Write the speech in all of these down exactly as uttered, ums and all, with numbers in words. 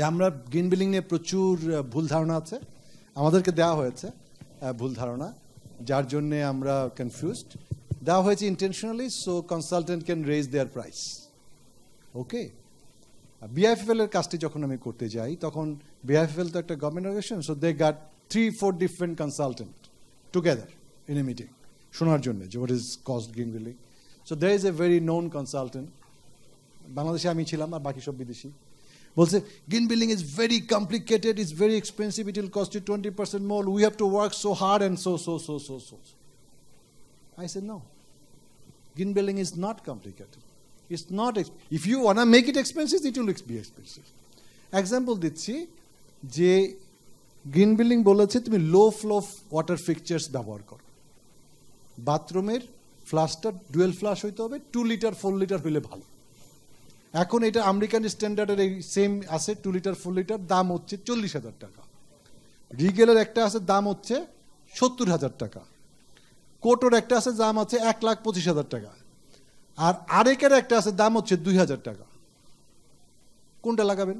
যে আমরা green building নিয়ে প্রচুর ভুল ধারণা আছে, আমাদেরকে দেওয়া হয়েছে ভুল ধারণা, যার জন্যে আমরা কনফিউজড। দেওয়া হয়েছে intentionally, so consultant can raise their price. Okay, BIFL এর কাজটি যখন আমি করতে যাই, তখন বিআইএফএল তো একটা government organisation, so they got three four different consultant together in a meeting শোনার জন্য যে what is cost green building. So there is a very known consultant, বাংলাদেশে আমি ছিলাম আর বাকি সব বিদেশি, বলছে green building is very complicated, is very expensive, it will cost you twenty percent more, we have to work so hard and so so so so so I said no, green building is not complicated. It's not, if you want to make it expensive, it will be expensive. Example দিচ্ছি যে green building বলেছে তুমি লো flow water fixers ব্যবহার করো, বাথরুমের ফ্লাশটা dual flush হইতে হবে, two litre four litre হইলে ভালো। এখন এটা আমেরিকান স্ট্যান্ডার্ডের এই সেম আছে, টু লিটার ফোর লিটার, দাম হচ্ছে চল্লিশ হাজার টাকা। রিগেলের একটা আছে, দাম হচ্ছে সত্তর হাজার টাকা। কোটোর একটা আছে, দাম আছে এক লাখ পঁচিশ হাজার টাকা। আর আরেকের একটা আছে, দাম হচ্ছে দুই হাজার টাকা। কোনটা লাগাবেন?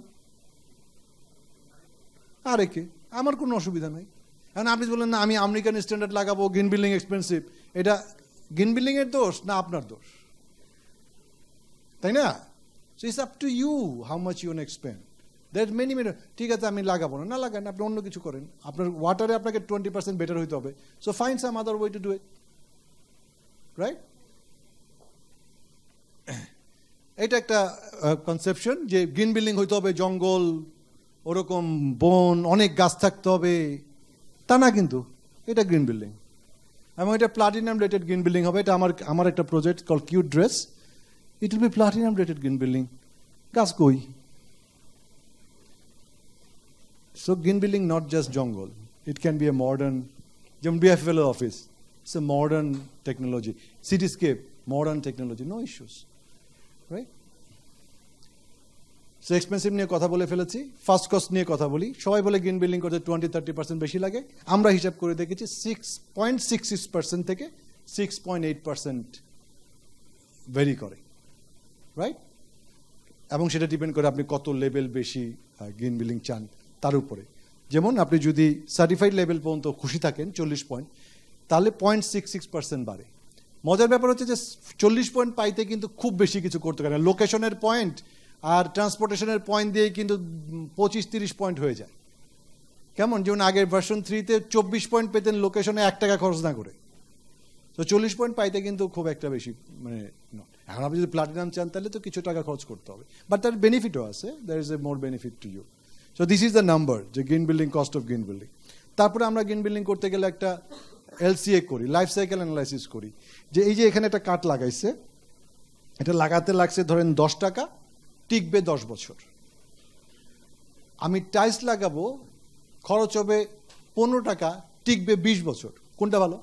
আরেকে, আমার কোনো অসুবিধা নেই। এখন আপনি বললেন না আমি আমেরিকান স্ট্যান্ডার্ড লাগাবো, গ্রিন বিল্ডিং এক্সপেন্সিভ, এটা গ্রিন বিল্ডিং এর দোষ না আপনার দোষ? তাই না? So it's up to you how much you want expend. That many many ঠিক আছে আমি লাগাবো না, না লাগান, আপনি অন্য কিছু করেন। আপনার ওয়াটারে আপনাকে টোয়েন্টি পার্সেন্ট বেটার হইতে হবে, so find some other way to do it, right? এটা একটা কনসেপশন যে গ্রিন বিল্ডিং হইতে হবে জঙ্গল, ওরকম বন, অনেক গাছ থাকতে হবে, তা না কিন্তু এটা গ্রিন বিল্ডিং। এবং এটা প্লাটিনাম রেটেড গ্রিন বিল্ডিং হবে। এটা আমার আমার একটা project call cute dress, it will be platinum rated green building. গাছ কই? So green building not just jungle, it can be a modern, যেমন BFL office, it's a modern technology, cityscape, modern technology, no issues, right? So expensive নিয়ে কথা বলে ফেলেছি, first cost নিয়ে কথা বলি। সবাই বলে গ্রিন বিল্ডিং করতে টোয়েন্টি থার্টি পার্সেন্ট বেশি লাগে, আমরা হিসাব করে দেখেছি six point six six percent থেকে six point eight percent vary করে, রাইট? এবং সেটা ডিপেন্ড করে আপনি কত লেভেল বেশি গ্রিন বিল্ডিং চান তার উপরে। যেমন আপনি যদি সার্টিফাইড লেভেল পর্যন্ত খুশি থাকেন চল্লিশ পয়েন্ট, তাহলে পয়েন্ট সিক্স সিক্স পার্সেন্ট বাড়ে। মজার ব্যাপার হচ্ছে যে চল্লিশ পয়েন্ট পাইতে কিন্তু খুব বেশি কিছু করতে পারে না, লোকেশনের পয়েন্ট আর ট্রান্সপোর্টেশনের পয়েন্ট দিয়ে কিন্তু পঁচিশ তিরিশ পয়েন্ট হয়ে যায়। কেমন? যেমন আগের ভার্সন থ্রিতে চব্বিশ পয়েন্ট পেতেন লোকেশনে এক টাকা খরচ না করে, তো চল্লিশ পয়েন্ট পাইতে কিন্তু খুব একটা বেশি মানে এখন আপনি যদি প্লাটিনাম চান তাহলে তো কিছু টাকা খরচ করতে হবে, বাট তার বেনিফিটও আছে, there is a more benefit to you. So this is the number, যে green building, cost of green building. তারপরে আমরা গ্রিন বিল্ডিং করতে গেলে একটা এলসিএ করি, লাইফ সাইকেল অ্যানালাইসিস করি, যে এই যে এখানে একটা কাঠ লাগাইছে, এটা লাগাতে লাগছে ধরেন দশ টাকা, টিকবে দশ বছর। আমি টাইলস লাগাবো, খরচ হবে পনেরো টাকা, টিকবে বিশ বছর। কোনটা ভালো?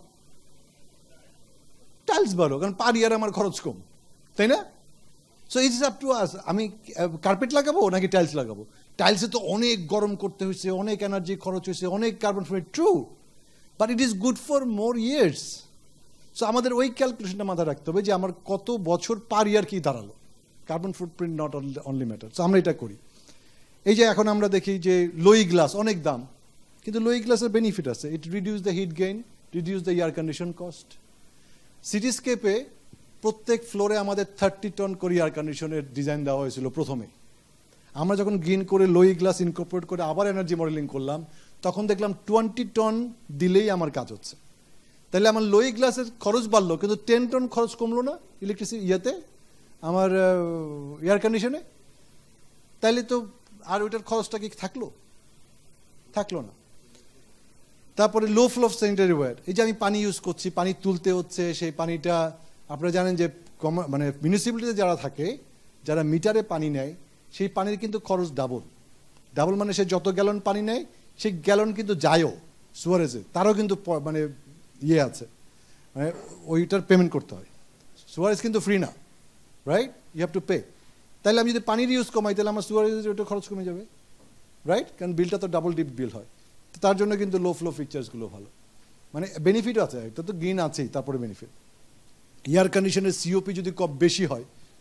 টাইলস ভালো, কারণ পার ইয়ার আমার খরচ কম, তাই না? So it's up to us, আমি কার্পেট লাগাবো নাকি টাইলস লাগাবো? টাইলসে তো অনেক গরম করতে হয়েছে, অনেক এনার্জি খরচ হয়েছে, অনেক carbon footprint, true, but it is good for more years. So আমাদের ওই ক্যালকুলেশনটা মাথায় রাখতে হবে যে আমার কত বছর পার ইয়ার কি দাঁড়ালো, carbon footprint not only matter. So আমরা এটা করি। এই যে এখন আমরা দেখি যে লোই গ্লাস অনেক দাম, কিন্তু লোই গ্লাসের বেনিফিট আছে, it reduce the heat gain, reduce the air condition cost. সিটিস্কেপে প্রত্যেক ফ্লোরে আমাদের থার্টি টন করে এয়ার কন্ডিশনের ডিজাইন দেওয়া হয়েছিল প্রথমে। আমরা যখন গ্রিন করে লোই গ্লাস ইনকর্পোরেট করে আবার এনার্জি মডেলিং করলাম, তখন দেখলাম টোয়েন্টি টন দিলেই আমার কাজ হচ্ছে। তাহলে আমার লোই গ্লাসের খরচ বাড়লো, কিন্তু টেন টন খরচ কমলো না ইলেকট্রিসিটি ইয়েতে, আমার এয়ার কন্ডিশনে। তাইলে তো আর ওইটার খরচটা কি থাকলো? থাকলো না। তারপরে low flow of sanitary ware, এই যে আমি পানি ইউজ করছি, পানি তুলতে হচ্ছে, সেই পানিটা আপনারা জানেন যে মানে মিউনিসিপ্যালিটিতে যারা থাকে, যারা মিটারে পানি নেয়, সেই পানির কিন্তু খরচ ডাবল। ডাবল মানে সে যত গ্যালন পানি নেয় সেই গ্যালন কিন্তু যায়ও সুয়ারেজে, তারও কিন্তু মানে ইয়ে আছে, মানে ওইটার পেমেন্ট করতে হয়। সুয়ারেজ কিন্তু ফ্রি না, right? You have to pay. তাহলে আমি যদি পানির ইউজ কমাই, তাহলে আমার সুয়ারেজের ওইটা খরচ কমে যাবে, রাইট? কারণ বিলটা তো ডাবল ডিপ বিল হয়। তো তার জন্য কিন্তু লো ফ্লো ফিচার্সগুলো ভালো, মানে বেনিফিটও আছে, এটা তো গ্রিন আছেই, তারপরে বেনিফিট। এয়ার কন্ডিশনের সিওপি যদি কম বেশি হয়,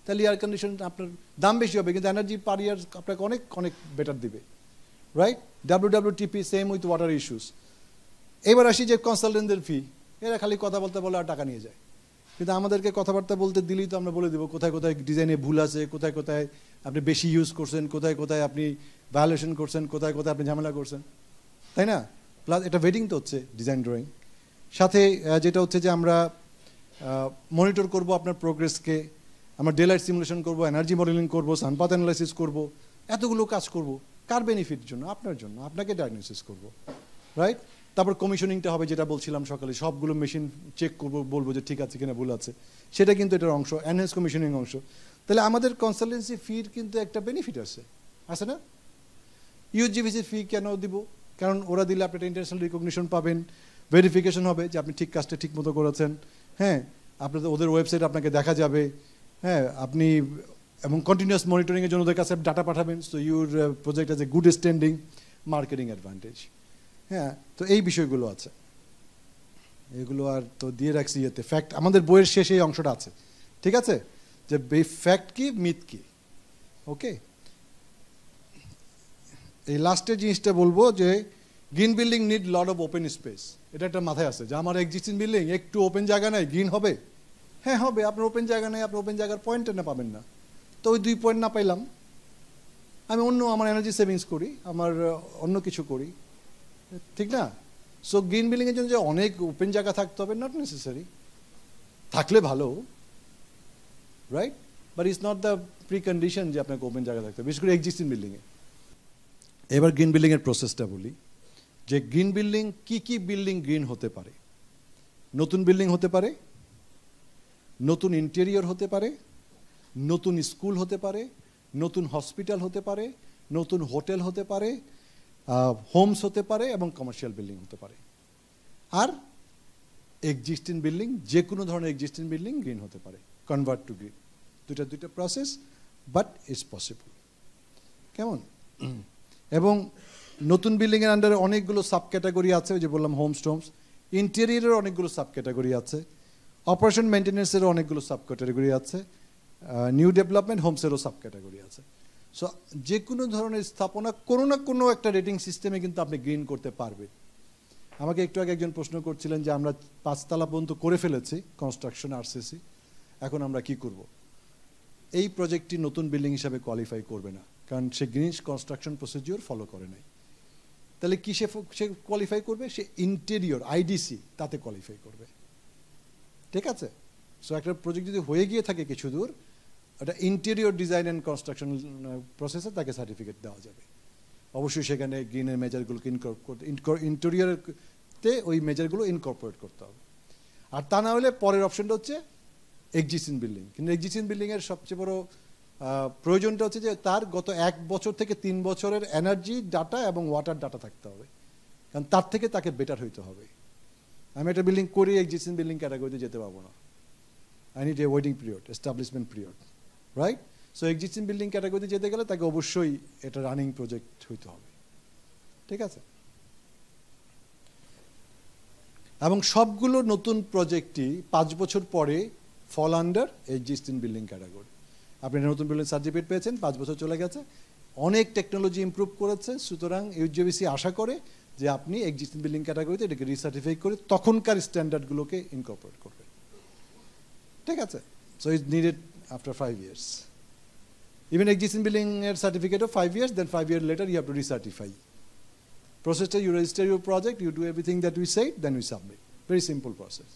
তাহলে এয়ার কন্ডিশন আপনার দাম বেশি হবে কিন্তু এনার্জি পার ইয়ার আপনাকে অনেক অনেক বেটার দিবে, right? W W T P same with water issues. এবার আসি যে কনসালটেন্টদের ফি, এরা খালি কথা বলতে বলে আর টাকা নিয়ে যায়, কিন্তু আমাদেরকে কথাবার্তা বলতে দিলেই তো আমরা বলে দেবো কোথায় কোথায় ডিজাইনে ভুল আছে, কোথায় কোথায় আপনি বেশি ইউজ করছেন, কোথায় কোথায় আপনি ভায়োলেশন করছেন, কোথায় কোথায় আপনি ঝামেলা করছেন, তাই না? প্লাস এটা ওয়েটিং তো হচ্ছে ডিজাইন ড্রয়িং, সাথে যেটা হচ্ছে যে আমরা মনিটর করব আপনার প্রোগ্রেসকে, আমরা ডেলাইট সিমুলেশন করব, এনার্জি মডেলিং করব, সানপাথ অ্যানালাইসিস করব, এতগুলো কাজ করব কার বেনিফিট জন্য? আপনার জন্য, আপনাকে ডায়াগনোসিস করব, রাইট? তারপর কমিশনিংটা হবে, যেটা বলছিলাম সকালে, সবগুলো মেশিন চেক করব, বলবো যে ঠিক আছে কিনা ভুল আছে, সেটা কিন্তু এটার অংশ, এনহ্যান্স কমিশনিং অংশ। তাহলে আমাদের কনসালটেন্সি ফির কিন্তু একটা বেনিফিট আছে, আছে না? ইউএসজিবিসির ফি কেন দিব? কারণ ওরা দিলে আপনি একটা ইন্টারন্যাশনাল রিকগনিশন পাবেন, ভেরিফিকেশন হবে যে আপনি ঠিক কাজটা ঠিক মতো করেছেন, হ্যাঁ, আপনাদের ওদের ওয়েবসাইট আপনাকে দেখা যাবে, হ্যাঁ, আপনি এবং কন্টিনিউয়াস মনিটরিংয়ের জন্য ওদের কাছে ডাটা পাঠাবেন, so your project has a good standing, marketing advantage, হ্যাঁ। তো এই বিষয়গুলো আছে, এগুলো আর তো দিয়ে রাখছি ইয়েতে, ফ্যাক্ট আমাদের বইয়ের শেষে এই অংশটা আছে, ঠিক আছে, যে ফ্যাক্ট কি মিথ কি, ওকে। এই লাস্টের জিনিসটা বলবো যে green building need lot of open space, এটা একটা মাথায় আছে যে আমার এক্সিস্টিং বিল্ডিং একটু ওপেন জায়গা নাই, গ্রিন হবে, হ্যাঁ হবে, আপনার ওপেন জায়গা নেই, আপনার ওপেন জায়গার পয়েন্ট না পাবেন না, তো ওই দুই পয়েন্ট না পাইলাম, আমি অন্য আমার এনার্জি সেভিংস করি, আমার অন্য কিছু করি, ঠিক না? সো গ্রিন বিল্ডিংয়ের জন্য যে অনেক ওপেন জায়গা থাকতে হবে, নট নেসেসারি, থাকলে ভালো, right, but it's not the precondition যে আপনাকে ওপেন জায়গা থাকতে হবে, বিশেষ করে এক্সিস্টিং বিল্ডিংয়ে। এবার গ্রিন বিল্ডিংয়ের প্রসেসটা বলি, যে গ্রিন বিল্ডিং কি কি বিল্ডিং গ্রিন হতে পারে? নতুন বিল্ডিং হতে পারে, নতুন ইন্টেরিয়র হতে পারে, নতুন স্কুল হতে পারে, নতুন হসপিটাল হতে পারে, নতুন হোটেল হতে পারে, হোমস হতে পারে এবং কমার্শিয়াল বিল্ডিং হতে পারে। আর এক্সিস্টিং বিল্ডিং, যে কোনো ধরনের এক্সিস্টিং বিল্ডিং গ্রিন হতে পারে, কনভার্ট টু গ্রিন, দুইটা দুইটা প্রসেস, বাট ইটস পসিবল, কেমন? এবং নতুন বিল্ডিংয়ের আন্ডারে অনেকগুলো সাব ক্যাটাগরি আছে, ওই যে বললাম হোমস টোমস, ইন্টেরিয়রের অনেকগুলো সাব ক্যাটাগরি আছে, অপারেশন মেনটেন্যান্সেরও অনেকগুলো সাব ক্যাটাগরি আছে, নিউ ডেভেলপমেন্ট হোমসেরও সাব ক্যাটাগরি আছে। সো যে কোনো ধরনের স্থাপনা কোনো না কোনো একটা রেটিং সিস্টেমে কিন্তু আপনি গ্রিন করতে পারবেন। আমাকে একটু আগে একজন প্রশ্ন করছিলেন যে আমরা পাঁচতলা পর্যন্ত করে ফেলেছি কনস্ট্রাকশন আরসিসি, এখন আমরা কি করব? এই প্রজেক্টটি নতুন বিল্ডিং হিসাবে কোয়ালিফাই করবে না, কারণ সে গ্রিন কনস্ট্রাকশন প্রসিডিওর ফলো করে নাই। তাহলে কি সে সে কোয়ালিফাই করবে? সে ইন্টেরিয়র আইডিসি তাতে কোয়ালিফাই করবে, ঠিক আছে? সো একটা প্রজেক্ট যদি হয়ে গিয়ে থাকে কিছু দূর, ওটা ইন্টেরিয়র ডিজাইন অ্যান্ড কনস্ট্রাকশন প্রসেসে তাকে সার্টিফিকেট দেওয়া যাবে। অবশ্যই সেখানে গ্রিনের মেজারগুলোকে ইন্টেরিয়রতে ওই মেজারগুলো ইনকর্পোরেট করতে হবে। আর তা না হলে পরের অপশনটা হচ্ছে এক্সিস্টিং বিল্ডিং। কিন্তু এক্সিস্টিং বিল্ডিংয়ের সবচেয়ে বড় প্রয়োজনটা হচ্ছে যে তার গত এক বছর থেকে তিন বছরের এনার্জি ডাটা এবং ওয়াটার ডাটা থাকতে হবে, কারণ তার থেকে তাকে বেটার হইতে হবে। আমি একটা বিল্ডিং করি, এক্সিস্টিং বিল্ডিং ক্যাটাগরিতে যেতে পারবো না, I need a waiting period, establishment period, right? So existing building ক্যাটাগরিতে যেতে গেলে তাকে অবশ্যই এটা রানিং প্রজেক্ট হইতে হবে, ঠিক আছে? এবং সবগুলো নতুন প্রজেক্টই পাঁচ বছর পরে fall under existing building category. আপনি নতুন বিল্ডিং সার্টিফিকেট পেয়েছেন, পাঁচ বছর চলে গেছে, অনেক টেকনোলজি ইমপ্রুভ করেছে, সুতরাং ইউএসজিবিসি আশা করে যে আপনি এক্সিস্টিং বিল্ডিং ক্যাটাগরিতে এটাকে রিসার্টিফাই করে তখনকার স্ট্যান্ডার্ডগুলোকে ইনকর্পোরেট করবেন, ঠিক আছে? So it's needed after five years. Even existing building এর certificate of five years, then five year later you have to recertify. Processor, you register your project, you do everything that we said, then we submit. Very simple process.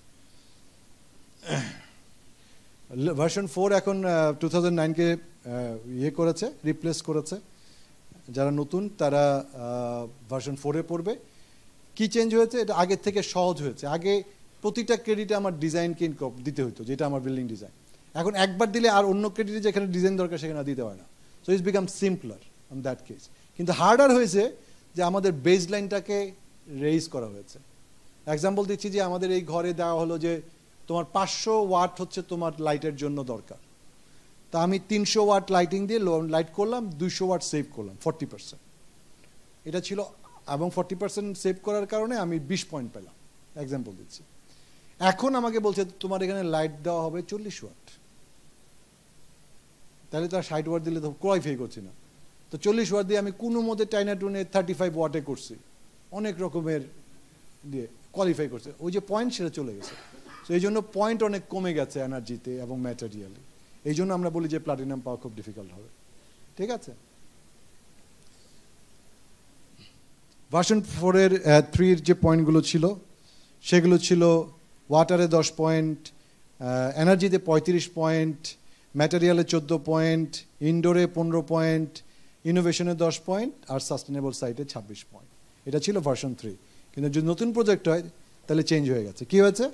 Version four এখন two thousand নাইনকে ইয়ে করেছে, replace করেছে। যারা নতুন তারা version ফোরে পড়বে। কি চেঞ্জ হয়েছে? এটা আগের থেকে সহজ হয়েছে। আগে প্রতিটা ক্রেডিটে আমার ডিজাইনকে দিতে হতো, যেটা আমার বিল্ডিং ডিজাইন। এখন একবার দিলে আর অন্য ক্রেডিটে যেখানে ডিজাইন দরকার সেখানে দিতে হয় না। So it's become simpler on that case. কিন্তু হার্ডার হয়েছে যে আমাদের বেস লাইনটাকে রেইজ করা হয়েছে। এক্সাম্পল দিচ্ছি যে আমাদের এই ঘরে দেওয়া হলো যে তোমার পাঁচশো ওয়াট হচ্ছে তোমার লাইটের জন্য দরকার, তা আমি তিনশো ওয়াট লাইটিং দিয়ে লাইট করলাম, দুইশো ওয়াট সেভ করলাম, ফর্টি পার্সেন্ট এটা ছিল, এবং ফর্টি পার্সেন্ট সেভ করার কারণে আমি বিশ পয়েন্ট পেলাম, এক্সাম্পল দিচ্ছি। এখন আমাকে বলছে তোমার এখানে লাইট দেওয়া হবে চল্লিশ ওয়াট, তাহলে তো আর ষাট ওয়াট দিলে তো কোয়ালিফাই করছি না। তো চল্লিশ ওয়াট দিয়ে আমি কোনো মতে টাইনা টুনে থার্টি ফাইভ ওয়াটে করছি, অনেক রকমের দিয়ে কোয়ালিফাই করছে, ওই যে পয়েন্ট সেটা চলে গেছে। তো এই জন্য পয়েন্ট অনেক কমে গেছে এনার্জিতে এবং ম্যাটেরিয়ালে, এই জন্য আমরা বলি যে প্লাটিনাম পাওয়া খুব ডিফিকাল্ট হবে। ঠিক আছে, ভার্সন ফোরের থ্রির যে পয়েন্টগুলো ছিল সেগুলো ছিল ওয়াটারে দশ পয়েন্ট, এনার্জিতে পঁয়ত্রিশ পয়েন্ট, ম্যাটেরিয়ালে চোদ্দো পয়েন্ট, ইনডোরে পনেরো পয়েন্ট, ইনোভেশনে দশ পয়েন্ট, আর সাস্টেনেবল সাইটে ছাব্বিশ পয়েন্ট। এটা ছিল ভার্সন থ্রি। কিন্তু যদি নতুন প্রজেক্ট হয় তাহলে চেঞ্জ হয়ে গেছে। কী হয়েছে?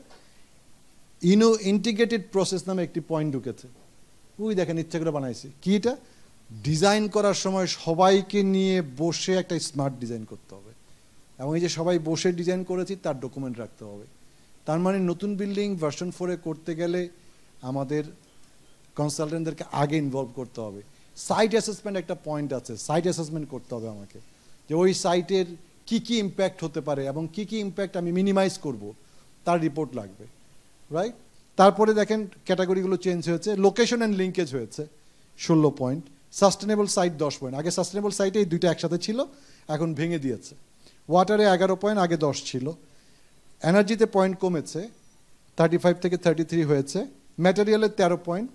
ইনো ইন্টিগ্রেটেড প্রসেস নামে একটি পয়েন্ট ঢুকেছে। ওই দেখেন ইচ্ছা করে বানাইছি। কি এটা? ডিজাইন করার সময় সবাইকে নিয়ে বসে একটা স্মার্ট ডিজাইন করতে হবে, এবং এই যে সবাই বসে ডিজাইন করেছি তার ডকুমেন্ট রাখতে হবে। তার মানে নতুন বিল্ডিং ভার্সন ফোরে করতে গেলে আমাদের কনসালটেন্টদেরকে আগে ইনভলভ করতে হবে। সাইট অ্যাসেসমেন্ট একটা পয়েন্ট আছে, সাইট অ্যাসেসমেন্ট করতে হবে আমাকে, যে ওই সাইটের কি কি ইম্প্যাক্ট হতে পারে এবং কি কি ইম্প্যাক্ট আমি মিনিমাইজ করব, তার রিপোর্ট লাগবে, রাইট? তারপরে দেখেন ক্যাটাগরিগুলো চেঞ্জ হয়েছে। লোকেশন অ্যান্ড লিঙ্কেজ হয়েছে ষোলো পয়েন্ট, সাস্টেনেবল সাইট দশ পয়েন্ট। আগে সাস্টেনেবল সাইটে এই দুইটা একসাথে ছিল, এখন ভেঙে দিয়েছে। ওয়াটারে এগারো পয়েন্ট, আগে দশ ছিল। এনার্জিতে পয়েন্ট কমেছে, থার্টি ফাইভ থেকে থার্টি থ্রি হয়েছে। ম্যাটেরিয়ালের তেরো পয়েন্ট,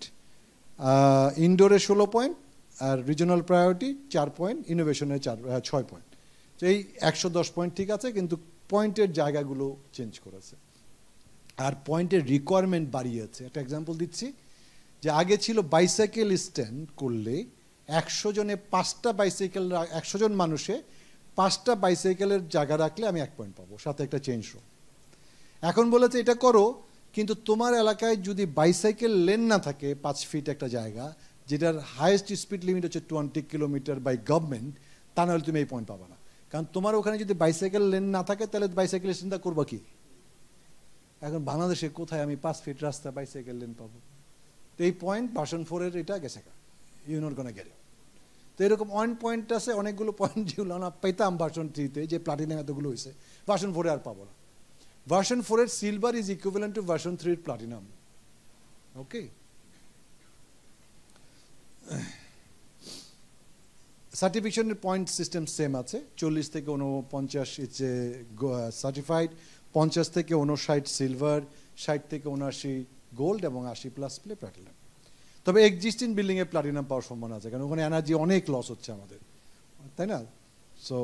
ইনডোরে ষোলো পয়েন্ট, আর রিজনাল প্রায়োরিটি চার পয়েন্ট, ইনোভেশনের চার ছয় পয়েন্ট। তো এই একশো দশ পয়েন্ট ঠিক আছে, কিন্তু পয়েন্টের জায়গাগুলো চেঞ্জ করেছে আর পয়েন্টের রিকোয়ারমেন্ট বাড়িয়েছে। একটা এক্সাম্পল দিচ্ছি, যে আগে ছিল বাইসাইকেল স্ট্যান্ড করলে একশো জনে পাঁচটা বাইসাইকেল, একশো জন মানুষে পাঁচটা বাইসাইকেলের জায়গা রাখলে আমি এক পয়েন্ট পাবো, সাথে একটা চেঞ্জ রুম। এখন বলেছে এটা করো, কিন্তু তোমার এলাকায় যদি বাইসাইকেল লেন না থাকে পাঁচ ফিট একটা জায়গা, যেটার হাইয়েস্ট স্পিড লিমিট হচ্ছে টোয়েন্টি কিলোমিটার বাই গভর্নমেন্ট, তা নাহলে তুমি এই পয়েন্ট পাবা না। কারণ তোমার ওখানে যদি বাইসাইকেল লেন না থাকে তাহলে বাইসাইকেলের চিন্তা করবো কি? এখন বাংলাদেশে কোথায় আমি পাঁচ ফিট রাস্তা বাইসাইকেল লেন পাবো? তো এই পয়েন্ট ভার্সন ফোরের এটা গেছে, you not gonna get it. তো এরকম ওয়ান পয়েন্ট আছে, অনেকগুলো পয়েন্ট যেগুলো আমরা পেতাম ভার্সন থ্রিতে, যে প্লাটিনাম এতগুলো হয়েছে, ভার্সন ফোরে আর পাবো না। ভার্সন ফোরের silver is equivalent to version থ্রির প্লাটিনাম। ওকে, সার্টিফিকেশনের পয়েন্ট সিস্টেম সেম আছে, চল্লিশ থেকে উনপঞ্চাশ ইচ্ছে সার্টিফাইড, পঞ্চাশ থেকে উনষাট সিলভার, ষাট থেকে উনআশি গোল্ড এবং আশি প্লাস প্লে প্লাটিনাম। তবে এক্সিস্টিং বিল্ডিংয়ে প্লাটিনাম পাওয়ার সম্ভাবনা আছে, কারণ ওখানে এনার্জি অনেক লস হচ্ছে আমাদের, তাই না? সো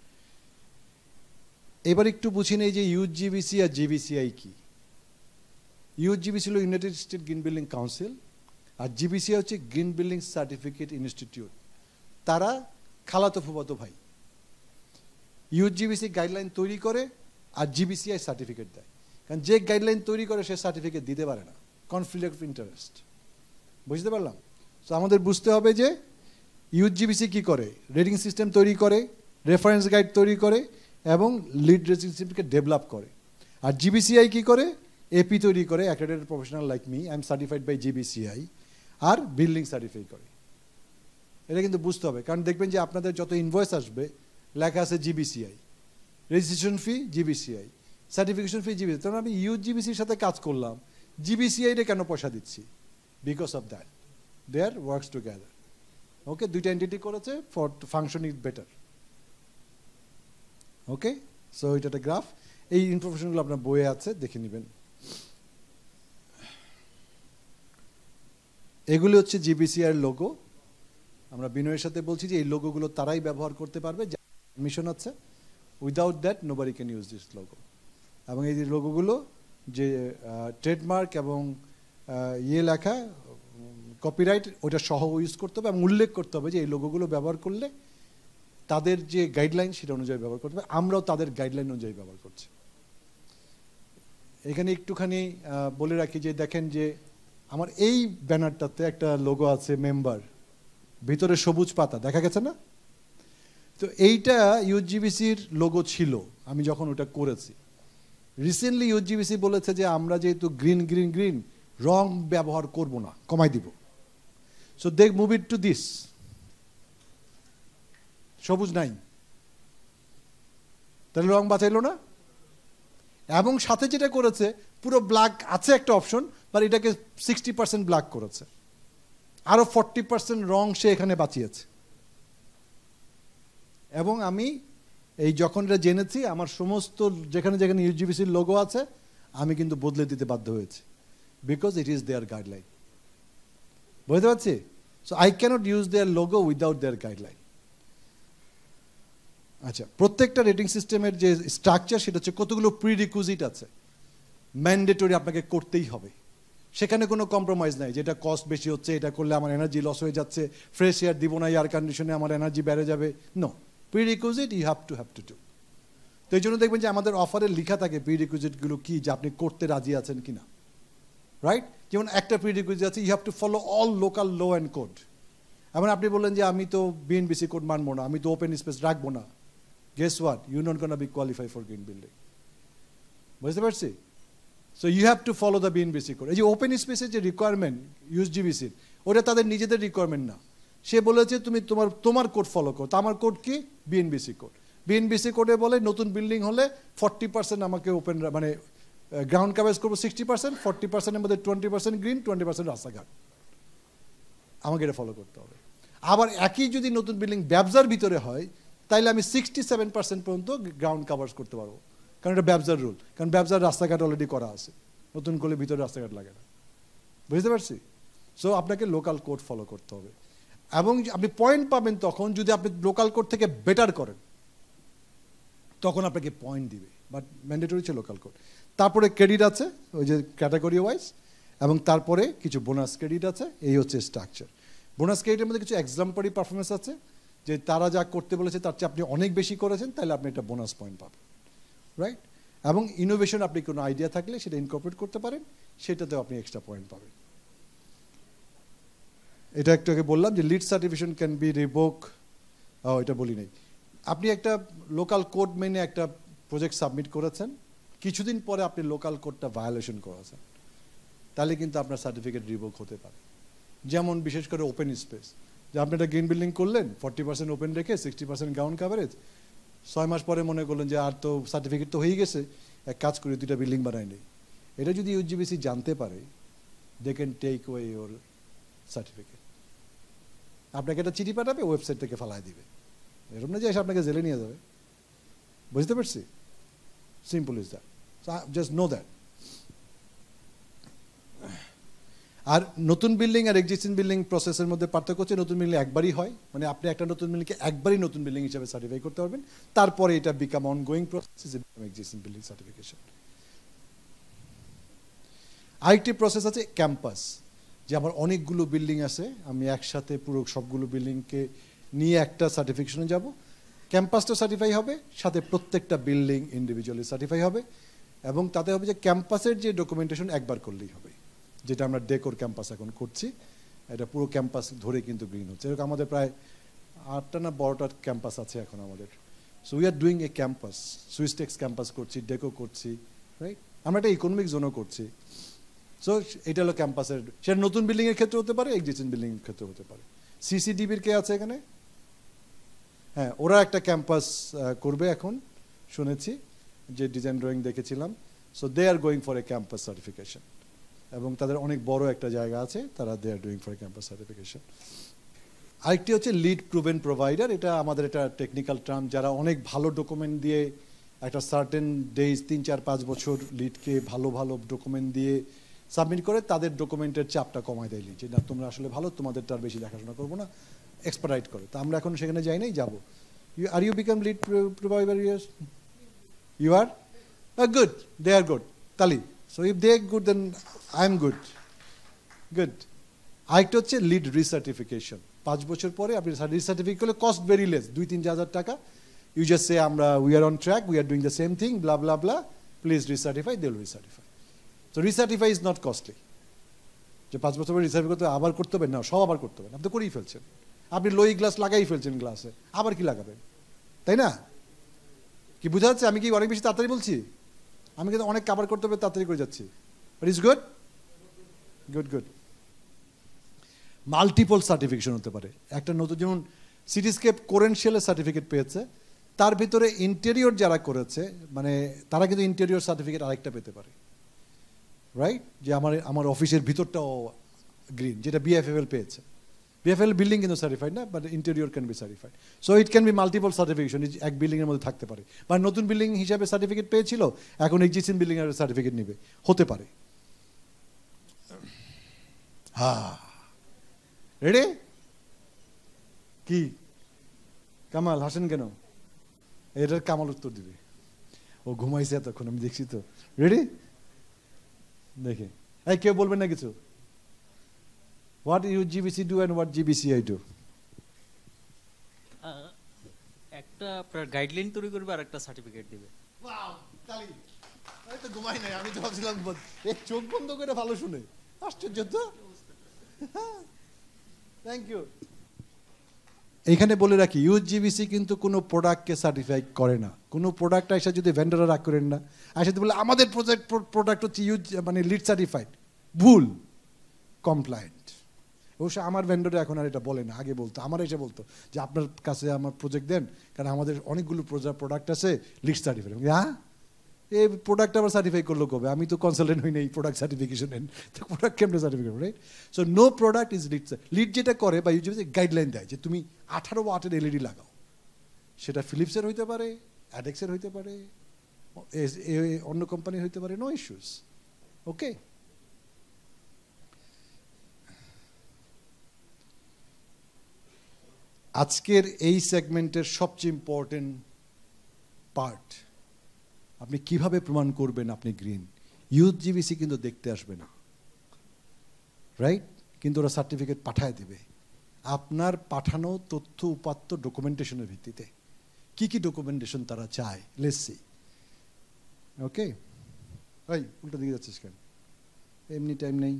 এবার একটু বুঝি নেই যে ইউএসজিবিসি আর জিবিসিআই কি। ইউএসজিবিসি হলো united state green building council, আর জিবিসিআই হচ্ছে গ্রিন বিল্ডিং সার্টিফিকেট ইনস্টিটিউট। তারা খালাতো ফুফাতো ভাই। ইউএসজিবিসি গাইডলাইন তৈরি করে আর জিবিসিআই সার্টিফিকেট দেয়, কারণ যে গাইডলাইন তৈরি করে সে সার্টিফিকেট দিতে পারে না, কনফ্লিক্ট অফ ইন্টারেস্ট। বুঝতে পারলাম? তো আমাদের বুঝতে হবে যে ইউএসজিবিসি কি করে, রেটিং সিস্টেম তৈরি করে, রেফারেন্স গাইড তৈরি করে এবং লিড রেটিং সিস্টেমকে ডেভেলপ করে। আর জিবিসিআই কি করে, এপি তৈরি করে, accredited professional like me, I am certified by GBCI, আর বিল্ডিং সার্টিফাই করে। এটা কিন্তু বুঝতে হবে, কারণ দেখবেন যে আপনাদের যত ইনভয়েস আসবে লেখা আছে জিবিসিআই, রেজিস্ট্রেশন ফি জিবিসিআই, সার্টিফিকেশন ফি জিবিসিআই। তখন আমি ইউএসজিবিসির সাথে কাজ করলাম, জিবিসিআইরে কেন পয়সা দিচ্ছি? Because of that their works together. Okay, দুইটা এন্টিটি করেছে for functioning better. Okay, so এটা একটা গ্রাফ, এই ইনফরমেশনগুলো আপনার বইয়ে আছে, দেখে নেবেন। এগুলি হচ্ছে জিবিসিআই এর লোগো। আমরা বিনয়ের সাথে বলছি যে এই লোগোগুলো তারাই ব্যবহার করতে পারবে, মিশন আছে। Without that nobody can use this logo. এবং এই লোগোগুলো যে ট্রেডমার্ক এবং ইয়ে লেখা কপিরাইট, ওটা সহ ইউজ করতে হবে এবং উল্লেখ করতে হবে যে এই লোগোগুলো ব্যবহার করলে তাদের যে গাইডলাইন সেটা অনুযায়ী ব্যবহার করতে হবে, আমরাও তাদের গাইডলাইন অনুযায়ী ব্যবহার করছি। এখানে একটুখানি বলে রাখি যে দেখেন যে আমার এই ব্যানারটাতে একটা লোগো আছে, মেম্বার, ভিতরে সবুজ পাতা দেখা গেছে না? তো এইটা ইউএসজিবিসির লোগো ছিল আমি যখন ওটা করেছি। রিসেন্টলি ইউএসজিবিসি বলেছে যে আমরা যেহেতু গ্রিন গ্রিন গ্রিন রং ব্যবহার করব না, কমাই দিব। So they move it to this, সবুজ নাই, তাহলে রং বাঁচাইলো না। এবং সাথে যেটা করেছে পুরো ব্ল্যাক আছে একটা অপশন, বাট এটাকে সিক্সটি পার্সেন্ট ব্ল্যাক করেছে। আরও ফর্টি পার্সেন্ট রং সে এখানে বাঁচিয়েছে। এবং আমি এই যখন এটা জেনেছি আমার সমস্ত যেখানে যেখানে ইউজিবিসির লোগো আছে আমি কিন্তু বদলে দিতে বাধ্য হয়েছি, because it is their guideline. বুঝতে পারছি? So I can't use their logo without their guideline. আচ্ছা, প্রত্যেকটা রেটিং সিস্টেমের যে স্ট্রাকচার সেটা হচ্ছে কতগুলো প্রিরিকুইজিট আছে, ম্যান্ডেটরি আপনাকে করতেই হবে, সেখানে কোনো কম্প্রোমাইজ নাই। যেটা কস্ট বেশি হচ্ছে, এটা করলে আমার এনার্জি লস হয়ে যাচ্ছে, ফ্রেশ এয়ার দিব না, এয়ার কন্ডিশনে আমার এনার্জি বেড়ে যাবে। No, prerequisite you have to have to do. তো এই জন্য দেখবেন যে আমাদের অফারে লেখা থাকে প্রিরিকুইজিটগুলো কি, যে আপনি করতে রাজি আছেন কিনা, রাইট? যেমন একটা প্রিরিকুইজিট আছে, you have to follow all local law and code. এমন আপনি বললেন যে আমি তো বিএনবিসি কোড মানবো না, আমি তো ওপেন স্পেস রাখবো না, guess what, you not gonna be qualify for green building. বুঝতে পারছি? So you have to follow the BNBC code. এই যে ওপেন স্পেসের যে রিকোয়ারমেন্ট ইউএসজিবিসির, ওটা তাদের নিজেদের রিকোয়ারমেন্ট না। সে বলেছে তুমি তোমার তোমার কোড ফলো করো। তা আমার কোড কি? BNBC code. বিএনবিসি কোডে বলে নতুন বিল্ডিং হলে ফর্টি পার্সেন্ট আমাকে ওপেন মানে গ্রাউন্ড কাভারেজ করবো সিক্সটি পার্সেন্ট, ফর্টি পার্সেন্টের মধ্যে twenty percent green, twenty percent রাস্তাঘাট। আমাকে এটা ফলো করতে হবে। আবার একই যদি নতুন বিল্ডিং ব্যবসার ভিতরে হয়, তাইলে আমি সিক্সটি সেভেন পার্সেন্ট পর্যন্ত গ্রাউন্ড কাভার করতে পারবো, কারণ এটা ব্যবসার রুল। কারণ ব্যবসার রাস্তাঘাট অলরেডি করা আছে, নতুন করলে ভিতরে রাস্তাঘাট লাগে না। বুঝতে পারছি? সো আপনাকে লোকাল কোড ফলো করতে হবে। এবং আপনি পয়েন্ট পাবেন তখন যদি আপনি লোকাল কোড থেকে বেটার করেন, তখন আপনাকে পয়েন্ট দিবে, বাট ম্যান্ডেটরি হচ্ছে লোকাল কোড। তারপরে ক্রেডিট আছে ওই যে ক্যাটাগরি ওয়াইজ, এবং তারপরে কিছু বোনাস ক্রেডিট আছে। এই হচ্ছে স্ট্রাকচার। বোনাস ক্রেডিটের মধ্যে কিছু এক্সাম্পলারি পারফরমেন্স আছে, যে তারা যা করতে বলেছে তার চেয়ে আপনি অনেক বেশি করেছেন, তাহলে আপনি একটা বোনাস পয়েন্ট পাবেন, রাইট? এবং ইনোভেশন আপনি কোনো আইডিয়া থাকলে সেটা ইনকর্পোরেট করতে পারেন, সেটাতেও আপনি এক্সট্রা পয়েন্ট পাবেন। এটা একটু আগে বললাম যে LEED certification can be revoke. এটা বলি নাই। আপনি একটা লোকাল কোড মেনে একটা প্রজেক্ট সাবমিট করেছেন, কিছুদিন পরে আপনি লোকাল কোডটা ভায়োলেশন করেছেন, তাহলে কিন্তু আপনার সার্টিফিকেট রিভোক হতে পারে। যেমন বিশেষ করে ওপেন স্পেস, যে আপনি একটা গ্রিন বিল্ডিং করলেন, ফর্টি পার্সেন্ট ওপেন রেখে সিক্সটি পার্সেন্ট গ্রাউন্ড কাভারেজ, ছয় মাস পরে মনে করলেন যে আর তো সার্টিফিকেট তো হয়ে গেছে, এক কাজ করি দুইটা বিল্ডিং বানাই নেই। এটা যদি ইউজিবিসি জানতে পারে, they can take way your certificate. আপনাকে একটা চিঠি পাঠাবে, ওয়েবসাইট থেকে ফালাই দিবে, এরকম না যে এসে আপনাকে জেলে নিয়ে যাবে। বুঝতে পারছি? Simple is that. Just know that. আর নতুন বিল্ডিং আর এক্সিস্টিং বিল্ডিং প্রসেসের মধ্যে পার্থক্য হচ্ছে, নতুন বিল্ডিং একবারই হয়, মানে আপনি একটা নতুন বিল্ডিংকে একবারই নতুন বিল্ডিং হিসেবে সার্টিফাই করতে পারবেন, তারপরে এটা become ongoing process, existing building certification. আরেকটি প্রসেস আছে ক্যাম্পাস, যে আমার অনেকগুলো বিল্ডিং আছে, আমি একসাথে পুরো সবগুলো বিল্ডিংকে নিয়ে একটা সার্টিফিকেশনে যাব। ক্যাম্পাসটা সার্টিফাই হবে, সাথে প্রত্যেকটা বিল্ডিং ইন্ডিভিজুয়ালি সার্টিফাই হবে, এবং তাতে হবে যে ক্যাম্পাসের যে ডকুমেন্টেশন একবার করলেই হবে, যেটা আমরা ডেকোর ক্যাম্পাস এখন করছি। এটা পুরো ক্যাম্পাস ধরে কিন্তু গ্রিন হচ্ছে। এরকম আমাদের প্রায় আটটা না বারোটা ক্যাম্পাস আছে এখন আমাদের। So we are doing a campus, Swisstex campus করছি, ডেকো করছি, রাইট? আমরা একটা ইকোনমিক জোনও করছি। সো এটা হলো ক্যাম্পাসের, সেটা নতুন বিল্ডিংয়ের ক্ষেত্রে হতে পারে, এক্সিস্টিং বিল্ডিংয়ের ক্ষেত্রে হতে পারে। সিসিডিবির কে আছে এখানে? হ্যাঁ, ওরা একটা ক্যাম্পাস করবে এখন, শুনেছি, যে ডিজাইন ড্রয়িং দেখেছিলাম। So they are going for a campus certification, এবং তাদের অনেক বড় একটা জায়গা আছে, তারা they are doing for a campus certification. আরেকটি হচ্ছে লিড প্রুভেন প্রোভাইডার। এটা আমাদের একটা টেকনিক্যাল টার্ম, যারা অনেক ভালো ডকুমেন্ট দিয়ে একটা সার্টেন ডেজ, তিন চার পাঁচ বছর লিডকে ভালো ভালো ডকুমেন্ট দিয়ে সাবমিট করে, তাদের ডকুমেন্টের চাপটা কমায় দেয় লিড, যে না তোমরা আসলে ভালো, তোমাদের তার বেশি দেখাশোনা করবো না, এক্সপার্টাইট করে। তো আমরা এখন সেখানে যাই নাই, যাবো। You are you become LEED provider? You are good, they are good, তালি। So if they good, then I am good, good. আরেকটা হচ্ছে লিড রিসার্টিফিকেশন। পাঁচ বছর পরে আপনি রিসার্টিফিকেট করলে কস্ট ভেরি লেস, দুই তিন হাজার টাকা। ইউ জাস্ট সে আমরা we are on track, we are doing the same thing, blah blah blah, please recertify, they will recertify. তো রিসার্টিফাই ইজ নট কস্টলি, যে পাঁচ বছর পরে রিসার্টিফাই করতে আবার করতে হবে না, সব আবার করতে হবে, আপনি করেই ফেলছেন। আপনি লোই গ্লাস লাগাই ফেলছেন গ্লাসে, আবার কি লাগাবেন? তাই না? কি বোঝা যাচ্ছে? আমি কি অনেক বেশি তাড়াতাড়ি বলছি? আমি কিন্তু অনেক কাভার করতে হবে, তাড়াতাড়ি করে যাচ্ছি। But is good, good good. Multiple certification হতে পারে। একটা নতুন, যেমন সিটিস্কেপ কোরেনশিয়ালের সার্টিফিকেট পেয়েছে, তার ভিতরে ইন্টেরিয়র যারা করেছে, মানে তারা কিন্তু ইন্টেরিয়র সার্টিফিকেট আরেকটা পেতে পারে, রাইট? যে আমার আমার অফিসের ভিতরটাও গ্রিন, যেটা বিএফএফএল পেয়েছে। B F L বিল্ডিং কিন্তু সার্টিফাইড না, but interior can be certified. So it can be multiple certification, এক বিল্ডিংয়ের মধ্যে থাকতে পারে, বা নতুন বিল্ডিং হিসাবে সার্টিফিকেট পেয়েছিল, এখন এক্সিস্টিং বিল্ডিং এর সার্টিফিকেট নেবে, হতে পারে। হ্যাঁ, রেডি? কি কামাল হাসেন কেন? এটার কামাল উত্তর দিবে, ও ঘুমাইছে এতক্ষণ, আমি দেখছি তো। রেডি? দেখে এই কেউ বলবেন না কিছু? What U S G B C do and what G B C I do? একটা আপনার গাইডলাইন তৈরি করবে আর একটা সার্টিফিকেট দিবে। ওয়াও, তালি। আমি তো ঘুমাই নাই, আমি তো ভাবছিলাম এই চোখ বন্ধ করে ভালো শুনে, আশ্চর্য তো। Thank you. এইখানে বলে রাখি, U S G B C কিন্তু কোনো প্রোডাক্টকে সার্টিফাই করে না। কোনো প্রোডাক্ট এসে যদি ভেন্ডাররা রাগ করেন না, এসে বলে আমাদের প্রজেক্ট প্রোডাক্ট হচ্ছে ইউজ মানে লিড সার্টিফাইড, ভুল, কমপ্লায়েন্ট। অবশ্য আমার ভেন্ডরে এখন আর এটা বলে না, আগে বলতো, আমার এসে বলতো যে আপনার কাছে আমার প্রজেক্ট দেন, কারণ আমাদের অনেকগুলো প্রোডাক্ট আছে লিড সার্টিফাইড। হ্যাঁ, এই প্রোডাক্ট আবার সার্টিফাই করলো কবে? আমি তো কনসালটেন্ট হই না এই প্রোডাক্ট সার্টিফিকেশন নেন, তো প্রোডাক্ট কেমনে certificate, right? So no product is LEED. LEED যেটা করে বা ইউজ গাইডলাইন দেয় যে তুমি আঠারো ওয়াটের এলইডি লাগাও, সেটা ফিলিপসের হইতে পারে, অ্যাডেক্সের হইতে পারে, অন্য কোম্পানির হইতে পারে, নো ইস্যুস। ওকে, আজকের এই সেগমেন্টের সবচেয়ে ইম্পর্টেন্ট পার্ট, আপনি কিভাবে প্রমাণ করবেন আপনি গ্রিন। U S G B C কিন্তু দেখতে আসবে না, রাইট? কিন্তু ওরা সার্টিফিকেট পাঠায় দেবে আপনার পাঠানো তথ্য উপাত্ত ডকুমেন্টেশনের ভিত্তিতে। কি কি ডকুমেন্টেশন তারা চায়, লেটস সি। ওকে, ভাই উল্টো দিকে যাচ্ছিস কেন? এমনি টাইম নেই।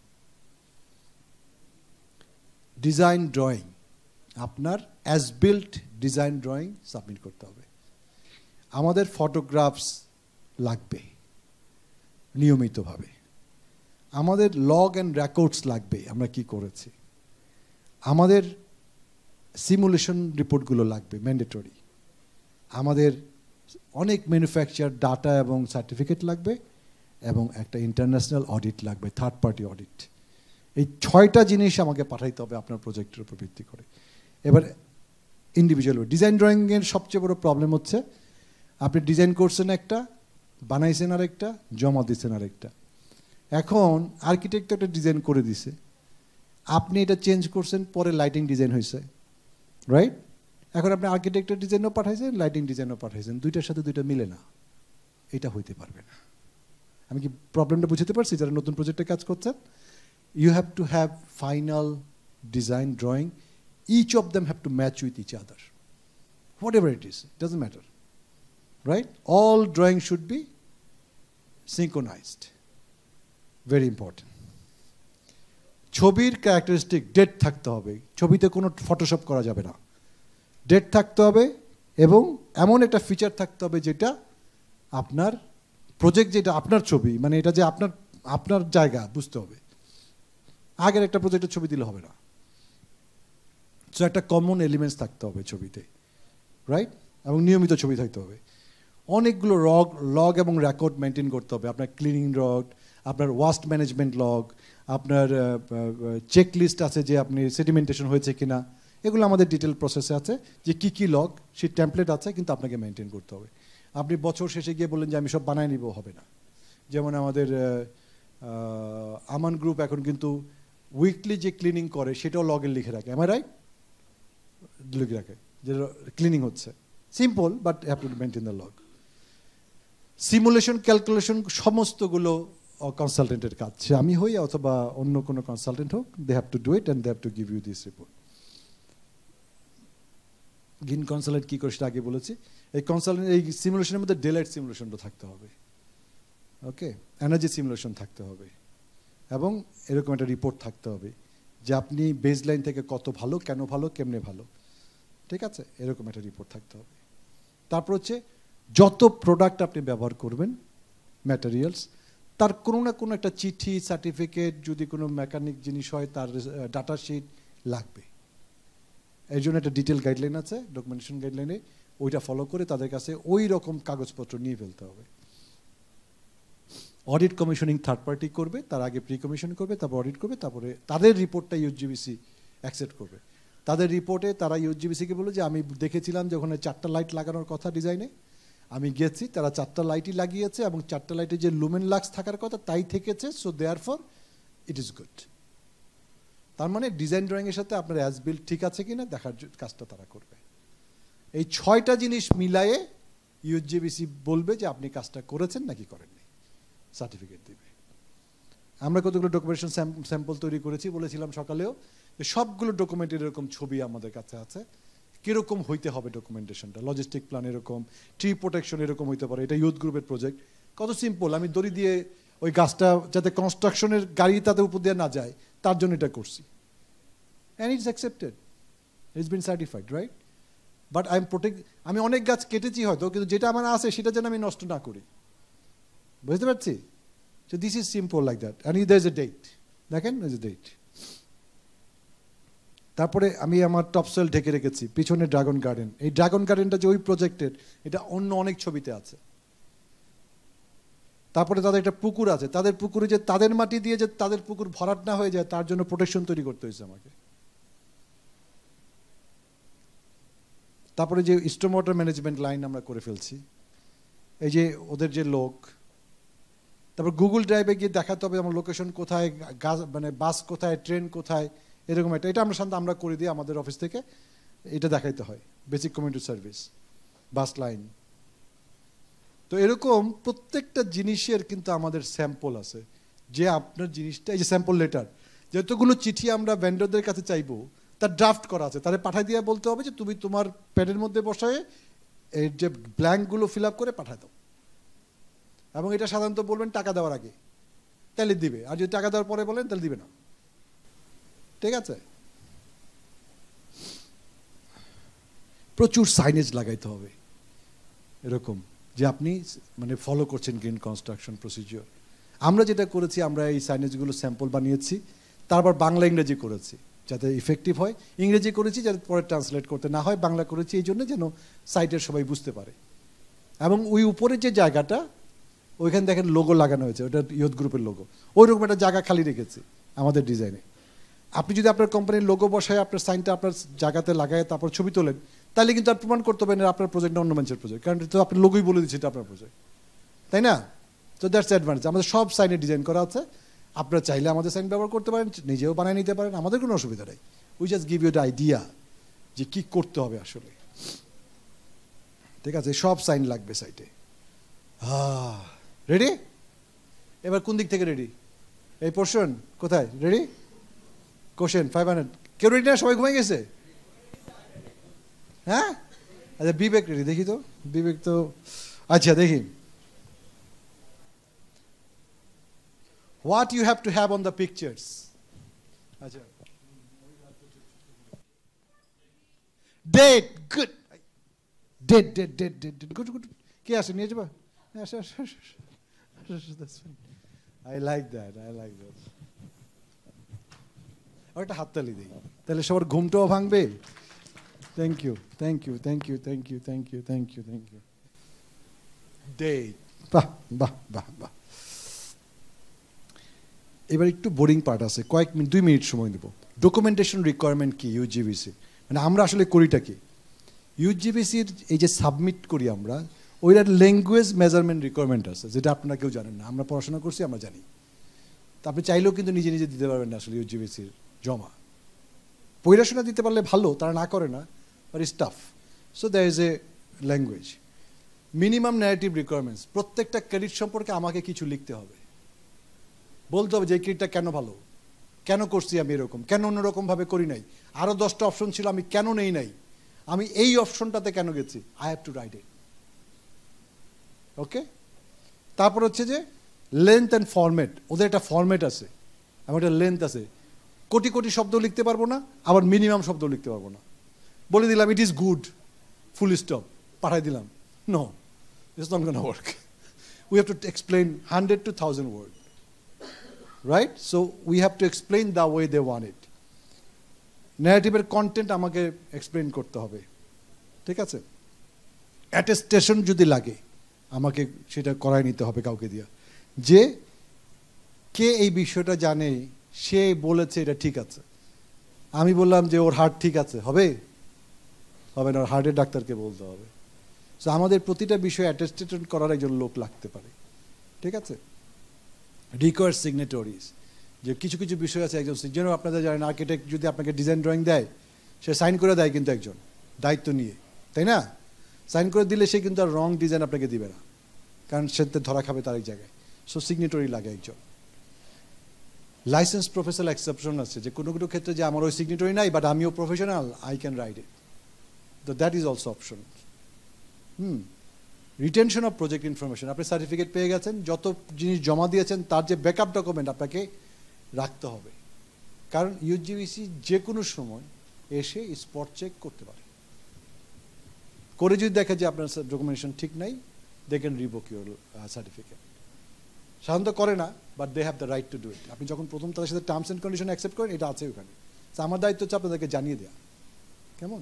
ডিজাইন ড্রয়িং, আপনার as built design drawing submit করতে হবে। আমাদের ফটোগ্রাফস লাগবে নিয়মিতভাবে, আমাদের লগ অ্যান্ড রেকর্ডস লাগবে আমরা কি করেছি, আমাদের সিমুলেশন রিপোর্টগুলো লাগবে ম্যান্ডেটরি, আমাদের অনেক ম্যানুফ্যাকচার ডাটা এবং সার্টিফিকেট লাগবে, এবং একটা ইন্টারন্যাশনাল অডিট লাগবে, থার্ড পার্টি অডিট। এই ছয়টা জিনিস আমাকে পাঠাইতে হবে আপনার প্রজেক্টের উপর ভিত্তি করে। এবার ইন্ডিভিজুয়াল ডিজাইন ড্রয়িংয়ের সবচেয়ে বড় প্রবলেম হচ্ছে আপনি ডিজাইন করছেন একটা, বানাইছেন আর একটা, জমা দিচ্ছেন আর একটা। এখন আর্কিটেক্ট একটা ডিজাইন করে দিছে, আপনি এটা চেঞ্জ করছেন, পরে লাইটিং ডিজাইন হয়েছে, রাইট? এখন আপনি আর্কিটেক্টের ডিজাইনও পাঠাইছেন, লাইটিং ডিজাইনও পাঠাইছেন, দুইটার সাথে দুইটা মিলে না, এটা হইতে পারবে না। আমি কি প্রবলেমটা বুঝতে পারছি? যারা নতুন প্রজেক্টে কাজ করছেন, you have to have final design drawing, each of them have to match with each other, whatever it is, it doesn't matter, right? All drawing should be synchronized. Very important. ছবির characteristic date থাকতে হবে, ছবিতে কোনো Photoshop করা যাবে না, date থাকতে হবে, এবং এমন একটা ফিচার থাকতে হবে যেটা আপনার প্রজেক্ট, যেটা আপনার ছবি, মানে এটা যে আপনার আপনার জায়গা বুঝতে হবে। আগের একটা প্রজেক্টের ছবি দিলে হবে না। সো একটা কমন এলিমেন্টস থাকতে হবে ছবিতে, রাইট? এবং নিয়মিত ছবি থাকতে হবে। অনেকগুলো লগ লগ এবং রেকর্ড মেনটেন করতে হবে, আপনার ক্লিনিং লগ, আপনার ওয়াস্ট ম্যানেজমেন্ট লগ, আপনার চেক লিস্ট আছে যে আপনি সেডিমেন্টেশন হয়েছে কিনা, এগুলো আমাদের ডিটেল প্রসেসে আছে যে কি কি লগ, সেই টেমপ্লেট আছে, কিন্তু আপনাকে মেনটেন করতে হবে। আপনি বছর শেষে গিয়ে বললেন যে আমি সব বানায় নিব, হবে না। যেমন আমাদের আমান গ্রুপ এখন কিন্তু উইকলি যে ক্লিনিং করে সেটাও লগে লিখে রাখে, আমার রাইট, লিখে রাখে যে ক্লিনিং হচ্ছে। Simple, but have to maintain the log. Simulation, calculation সমস্তগুলো কনসালটেন্টের কাজ, সে আমি হই অথবা অন্য কোনো কনসালটেন্ট হোক, they have to do it and they have to give you this report. Green consultant কী করে সেটা আগে বলেছি। এই কনসালটেন্ট এই সিমুলেশনের মধ্যে ডেলাইট সিমুলেশনটা থাকতে হবে, ওকে, এনার্জি সিমুলেশন থাকতে হবে, এবং এরকম একটা রিপোর্ট থাকতে হবে যে আপনি বেসলাইন থেকে কত ভালো, কেন ভালো, কেমনে ভালো, ঠিক আছে, এরকম একটা রিপোর্ট থাকতে হবে। তারপর হচ্ছে যত প্রোডাক্ট আপনি ব্যবহার করবেন, ম্যাটেরিয়ালস, তার কোনো না কোনো একটা চিঠি, সার্টিফিকেট, যদি কোনো মেকানিক জিনিস হয় তার ডাটা শিট লাগবে। এর জন্য একটা ডিটেল গাইডলাইন আছে, ডকুমেন্টেশন গাইডলাইনে, ওইটা ফলো করে তাদের কাছে ওই রকম কাগজপত্র নিয়ে ফেলতে হবে। অডিট কমিশনিং থার্ড পার্টি করবে, তার আগে প্রি কমিশন করবে, তারপর অডিট করবে, তারপরে তাদের রিপোর্টটা U S G B C accept করবে। তাদের রিপোর্টে তারা ইউএসজিবিসিকে বলল যে আমি দেখেছিলাম যে ওখানে চারটা লাইট লাগানোর কথা ডিজাইনে, আমি গেছি, তারা চারটা লাইটই লাগিয়েছে এবং চারটা লাইটে যে লুমেন লাক্স থাকার কথা তাই থেকেছে, so therefore it is good. তার মানে ডিজাইন ড্রয়িংয়ের সাথে আপনার অ্যাজ বিল্ড ঠিক আছে কিনা দেখার কাজটা তারা করবে। এই ছয়টা জিনিস মিলায়ে ইউএসজিবিসি বলবে যে আপনি কাজটা করেছেন নাকি করেননি, সার্টিফিকেট দিবে। আমরা কতগুলো ডকুমেন্টেশন স্যাম্পল তৈরি করেছি, বলেছিলাম সকালেও যে সবগুলো ডকুমেন্টের এরকম ছবি আমাদের কাছে আছে, কীরকম হইতে হবে ডকুমেন্টেশনটা, লজিস্টিক প্ল্যান এরকম, ট্রি প্রোটেকশন এরকম হইতে পারে। এটা ইউথ গ্রুপের প্রজেক্ট, কত সিম্পল, আমি দড়ি দিয়ে ওই গাছটা যাতে কনস্ট্রাকশনের গাড়ি তাতে উপর দিয়ে না যায় তার জন্য এটা করছি, and it's accepted, it's been certified, right? But I am protect, আমি অনেক গাছ কেটেছি হয়তো, কিন্তু যেটা আমার আছে সেটা যেন আমি নষ্ট না করি, বুঝতে পারছি? So this is simple like that, and there is a date, দেখেন there is a date. তারপরে আমি আমার টপসয়েল ঢেকে রেখেছি, পিছনে ড্রাগন গার্ডেন। এই ড্রাগন গার্ডেনটা যে ওই প্রজেক্টের, এটা অন্য অনেক ছবিতে আছে। তারপরে তাদের একটা পুকুর আছে, তাদের পুকুরে যে তাদের মাটি দিয়ে যে তাদের পুকুর ভরাট না হয়ে যায় তার জন্য প্রোটেকশন তৈরি করতে হয়েছে আমাকে। তারপরে যে স্টর্ম ওয়াটার ম্যানেজমেন্ট লাইন আমরা করে ফেলছি, এই যে ওদের যে লোক, তারপর গুগল ড্রাইভে গিয়ে দেখাতে হবে আমার লোকেশন কোথায়, গাছ মানে বাস কোথায়, ট্রেন কোথায়, এরকম একটা, এটা আমরা সাধারণত আমরা করে দিই আমাদের অফিস থেকে, এটা দেখাইতে হয়, basic community service, bus line. তো এরকম প্রত্যেকটা জিনিসের কিন্তু আমাদের স্যাম্পল আছে, যে আপনার জিনিসটা, এই যে স্যাম্পল লেটার, যতগুলো চিঠি আমরা ভেন্ডরদের কাছে চাইবো তার ড্রাফট করা আছে, তাদের পাঠাই দিয়ে বলতে হবে যে তুমি তোমার প্যাডের মধ্যে বসায় এই যে ব্ল্যাঙ্কগুলো ফিল আপ করে পাঠায় দাও, এবং এটা সাধারণত বলবেন টাকা দেওয়ার আগে, তাহলে দিবে, আর যদি টাকা দেওয়ার পরে বলেন তাহলে দিবে না, ঠিক আছে? প্রচুর সাইনেজ লাগাইতে হবে এরকম যে আপনি মানে ফলো করছেন গ্রিন কনস্ট্রাকশন প্রসিজিওর। আমরা যেটা করেছি, আমরা এই সাইনেজগুলো স্যাম্পল বানিয়েছি, তারপর বাংলা ইংরেজি করেছি যাতে ইফেক্টিভ হয়, ইংরেজি করেছি যাতে পরে ট্রান্সলেট করতে না হয়, বাংলা করেছি এই জন্য যেন সাইটের সবাই বুঝতে পারে। এবং ওই উপরে যে জায়গাটা, ওইখানে দেখেন লোগো লাগানো হয়েছে, ওটা ইউথ গ্রুপের লোগো, ওই রকম একটা জায়গা খালি রেখেছি আমাদের ডিজাইনে। আপনি যদি আপনার কোম্পানির লোগো বসায় আপনার সাইনটা আপনার জায়গাতে লাগায় তারপর ছবি তোলেন, তাহলে কিন্তু আর প্রমাণ করতে হবে না আপনার প্রজেক্ট না অন্য মানুষের প্রজেক্ট, কারণ তো আপনার লোগোই বলে দিচ্ছে এটা আপনার প্রজেক্ট, তাই না? তো দ্যাটস অ্যাডভান্টেজ। আমাদের সব সাইনে ডিজাইন করা আছে, আপনারা চাইলে আমাদের সাইন ব্যবহার করতে পারেন, নিজেও বানিয়ে নিতে পারেন, আমাদের কোনো অসুবিধা নেই। We just give you the idea যে কী করতে হবে আসলে, ঠিক আছে? সব সাইন লাগবে সাইটে। হ্যাঁ, রেডি? এবার কোন দিক থেকে রেডি? এই পোর্শন কোথায় রেডি? কোশ্চেন ফাইভ হান্ড্রেড কেউ রেডি না? সবাই ঘুমাই গেছে? হ্যাঁ, আচ্ছা বিবেক রেডি, দেখি তো বিবেক তো, আচ্ছা দেখি, what you have to have on the pictures. আচ্ছা, date, good, date, date, date, date, date, good, good. কে আসে নিয়ে যাবা? That's fine. I like that, I like that. আর একটা হাততালি দিই, তাহলে সবার ঘুমটাও ভাঙবে। Thank you, thank you, thank you, thank you, thank you, thank you, thank you. Date, বাহ বাহ বাহ বাহ। এবার একটু বোরিং পার্ট আছে, কয়েক মিনিট, দুই মিনিট সময় দেবো। ডকুমেন্টেশন রিকোয়ারমেন্ট কি ইউজিবিসি, মানে আমরা আসলে করিটা কি? ইউজিবিসির এই যে সাবমিট করি আমরা, ওইটার ল্যাঙ্গুয়েজ মেজারমেন্ট রিকোয়ারমেন্ট আছে, যেটা আপনারা কেউ জানেন না, আমরা পড়াশোনা করছি, আমরা জানি। তা আপনি চাইলেও কিন্তু নিজে নিজে দিতে পারবেন না আসলে ইউজিবিসির জমা। পড়াশোনা দিতে পারলে ভালো, তারা না করে না, but it's tough. So there is a language. Minimum narrative requirements, প্রত্যেকটা ক্রেডিট সম্পর্কে আমাকে কিছু লিখতে হবে, বলতে হবে যে এই ক্রেডিটটা কেন ভালো, কেন করছি আমি এরকম, কেন অন্যরকমভাবে করি নাই, আরও দশটা অপশন ছিল আমি কেন নেই নাই, আমি এই অপশনটাতে কেন গেছি, I have to write it. Okay, তারপর হচ্ছে যে লেন্থ অ্যান্ড ফরম্যাট, ওদের একটা ফরম্যাট আছে এবং একটা লেন্থ আছে। কোটি কোটি শব্দ লিখতে পারবো না, আবার মিনিমাম শব্দ লিখতে পারবো না। বলে দিলাম it is good, full stop, পাঠাই দিলাম, no, it's not gonna work. We have to explain hundred to thousand word, right? So we have to explain the way they want it. ন্যারেটিভের কন্টেন্ট আমাকে এক্সপ্লেন করতে হবে, ঠিক আছে? Attestation যদি লাগে আমাকে সেটা করাই নিতে হবে কাউকে দিয়া, যে কে এই বিষয়টা জানে, সে বলেছে এটা ঠিক আছে। আমি বললাম যে ওর হার্ট ঠিক আছে, হবে হবে না, ওর হার্টের ডাক্তারকে বলতে হবে। সো আমাদের প্রতিটা বিষয়ে অ্যাটেস্টেশন করার একজন লোক লাগতে পারে, ঠিক আছে। রিকোয়ার্ড সিগনেটরিজ, যে কিছু কিছু বিষয় আছে একজন, যেন আপনাদের জানেন আর্কিটেক্ট যদি আপনাকে ডিজাইন ড্রয়িং দেয়, সে সাইন করে দেয় কিন্তু একজন দায়িত্ব নিয়ে, তাই না? সাইন করে দিলে সে কিন্তু আর রং ডিজাইন আপনাকে দিবে না, কারণ সে ধরা খাবে তার এক জায়গায়। সো সিগনেটরি লাগে একজন। লাইসেন্স প্রফেশনাল এক্সেপশন আছে, যে কোনো কোনো ক্ষেত্রে যে আমার ওই সিগনেটরি নাই, বাট আমিও professional, I can write it, তো that is also option. Hmm retention of project information, আপনি সার্টিফিকেট পেয়ে গেছেন, যত জিনিস জমা দিয়েছেন তার যে ব্যাকআপ ডকুমেন্ট আপনাকে রাখতে হবে, কারণ ইউএসজিবিসি যে কোনো সময় এসে স্পট চেক করতে পারে, করে যদি দেখে যে আপনার ডকুমেন্টেশন ঠিক নাই, they can revoke your certificate. সাধারণত করে না, but they have the right to do it. আপনি যখন প্রথম তাদের সাথে টার্মস অ্যান্ড কন্ডিশন অ্যাকসেপ্ট করেন, এটা আছে ওখানে। তো আমার দায়িত্ব হচ্ছে আপনাদেরকে জানিয়ে দেওয়া, কেমন?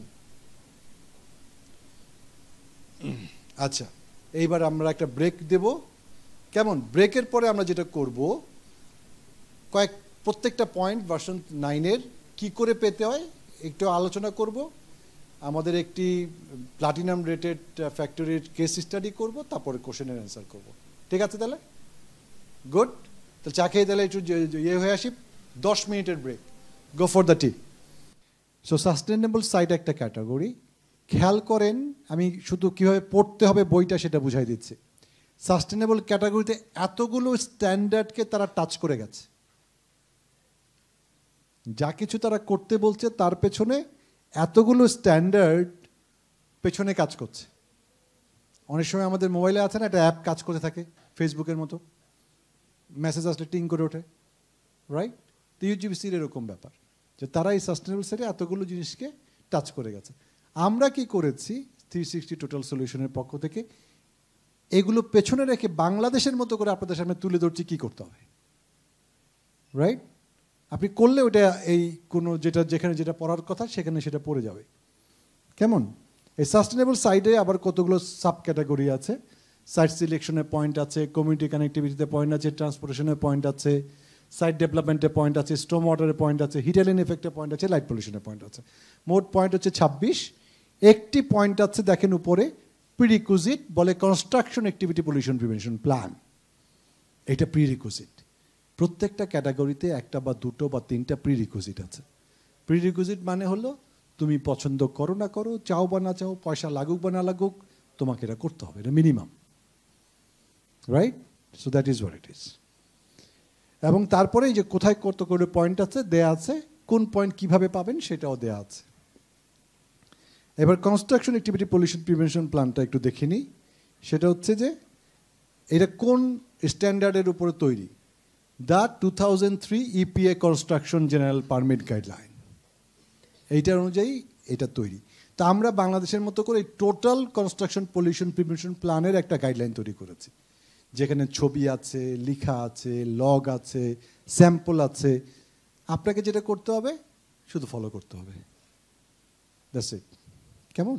আচ্ছা, এইবার আমরা একটা ব্রেক দেব, কেমন? ব্রেকের পরে আমরা যেটা করব, কয়েক প্রত্যেকটা পয়েন্ট ভার্সন নাইনের কি করে পেতে হয় একটু আলোচনা করব, আমাদের একটি প্লাটিনাম রেটেড ফ্যাক্টরির কেস স্টাডি করব, তারপরে কোশ্চেনের অ্যান্সার করব, ঠিক আছে? তাহলে গুড, তাহলে চা খেয়ে তাহলে একটু ইয়ে হয়ে আসি, দশ মিনিটের break, go for the tea. So sustainable site একটা ক্যাটাগরি, খেয়াল করেন আমি শুধু কীভাবে পড়তে হবে বইটা সেটা বুঝাই দিচ্ছি। সাস্টেনেবল ক্যাটাগরিতে এতগুলো স্ট্যান্ডার্ডকে তারা টাচ করে গেছে, যা কিছু তারা করতে বলছে তার পেছনে এতগুলো স্ট্যান্ডার্ড পেছনে কাজ করছে। অনেক সময় আমাদের মোবাইলে আছে না, একটা অ্যাপ কাজ করতে থাকে ফেসবুকের মতো, মেসেজ আসলে টিং করে ওঠে, রাইট? তো ইউজিবিসির এরকম ব্যাপার, যে তারা এই সাস্টেনেবল সাইডে এতগুলো জিনিসকে টাচ করে গেছে। আমরা কি করেছি থ্রি সিক্সটি টোটাল সলিউশনের পক্ষ থেকে, এগুলো পেছনে রেখে বাংলাদেশের মতো করে আপনাদের সামনে তুলে ধরছি কী করতে হবে, রাইট? আপনি করলে ওটা এই কোনো যেটা যেখানে যেটা পড়ার কথা সেখানে সেটা পড়ে যাবে, কেমন? এই সাস্টেনেবল সাইডে আবার কতগুলো সাব ক্যাটাগরি আছে, সাইট সিলেকশনের পয়েন্ট আছে, কমিউনিটি কানেক্টিভিটিতে পয়েন্ট আছে, ট্রান্সপোর্টেশনের পয়েন্ট আছে, সাইট ডেভেলপমেন্টের পয়েন্ট আছে, স্টর্ম ওয়াটারের পয়েন্ট আছে, হিট এলিন এফেক্টের পয়েন্ট আছে, লাইট পলিউশনের পয়েন্ট আছে। মোট পয়েন্ট হচ্ছে ছাব্বিশ। একটি পয়েন্ট আছে দেখেন উপরে, প্রিরিকুইজিট, বলে construction activity pollution prevention plan, এটা প্রিরিকুইজিট। প্রত্যেকটা ক্যাটাগরিতে একটা বা দুটো বা তিনটা প্রিরিকুইজিট আছে। প্রিরিকুইজিট মানে হলো তুমি পছন্দ করো না করো, চাও বা না চাও, পয়সা লাগুক বা না লাগুক, তোমাকে এটা করতে হবে, এটা minimum, right? So that is what it is. এবং তারপরে এই যে কোথায় কত করে পয়েন্ট আছে দেয়া আছে, কোন পয়েন্ট কিভাবে পাবেন সেটাও দেয়া আছে। এবার কনস্ট্রাকশন অ্যাক্টিভিটি পলিউশন প্রিভেনশন প্ল্যানটা একটু দেখে নিই। সেটা হচ্ছে যে এটা কোন স্ট্যান্ডার্ডের উপরে তৈরি, the two thousand three EPA construction general permit guideline, এইটার অনুযায়ী এটা তৈরি। তা আমরা বাংলাদেশের মতো করে টোটাল কনস্ট্রাকশন পলিউশন প্রিভেনশন প্ল্যানের একটা গাইডলাইন তৈরি করেছি, যেখানে ছবি আছে, লেখা আছে, লগ আছে, স্যাম্পল আছে। আপনাকে যেটা করতে হবে শুধু ফলো করতে হবে, দ্যাটস ইট, কেমন?